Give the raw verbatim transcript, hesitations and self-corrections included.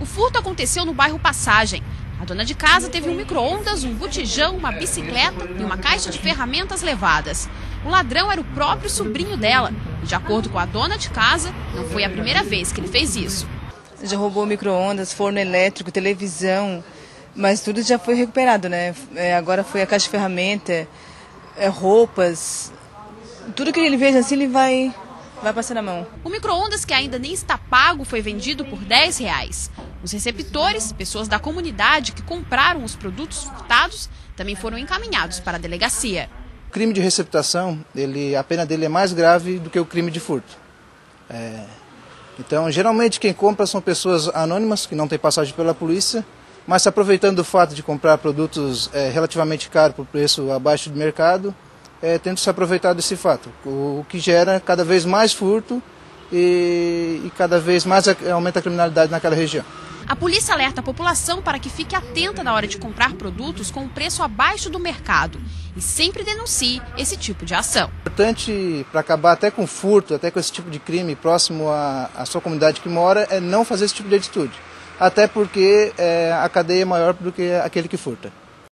O furto aconteceu no bairro Passagem. A dona de casa teve um micro-ondas, um botijão, uma bicicleta e uma caixa de ferramentas levadas. O ladrão era o próprio sobrinho dela e, de acordo com a dona de casa, não foi a primeira vez que ele fez isso. Já roubou micro-ondas, forno elétrico, televisão, mas tudo já foi recuperado, né? É, agora foi a caixa de ferramenta, é, roupas, tudo que ele veja assim ele vai, vai passar na mão. O micro-ondas, que ainda nem está pago, foi vendido por dez reais. Os receptores, pessoas da comunidade que compraram os produtos furtados, também foram encaminhados para a delegacia. O crime de receptação, ele, a pena dele é mais grave do que o crime de furto. É, então, geralmente quem compra são pessoas anônimas, que não têm passagem pela polícia, mas se aproveitando do fato de comprar produtos é, relativamente caros por preço abaixo do mercado, é, tendo se aproveitar desse fato, o, o que gera cada vez mais furto e, e cada vez mais aumenta a criminalidade naquela região. A polícia alerta a população para que fique atenta na hora de comprar produtos com um preço abaixo do mercado e sempre denuncie esse tipo de ação. É importante para acabar até com furto, até com esse tipo de crime próximo à, à sua comunidade que mora, é não fazer esse tipo de atitude. Até porque é, a cadeia é maior do que aquele que furta.